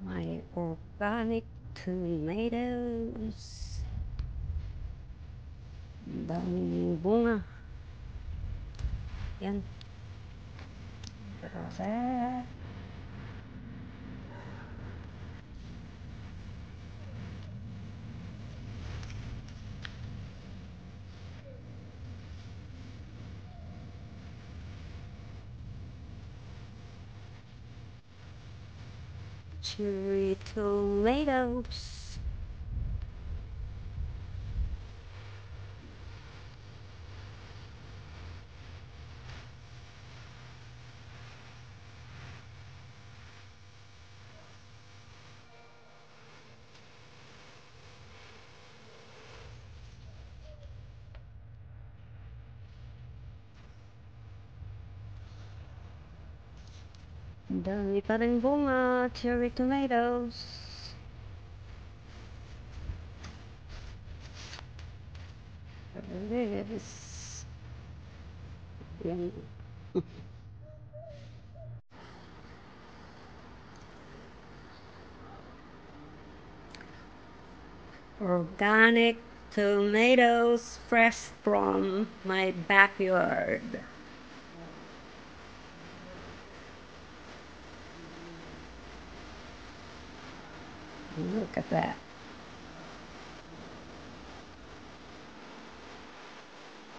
My organic tomatoes. Ang daming bunga. Yan. That. Cherry tomatoes. Ang dami pa rin bunga. Cherry tomatoes. There it is. Yan. Organic tomatoes fresh from my backyard. Look at that.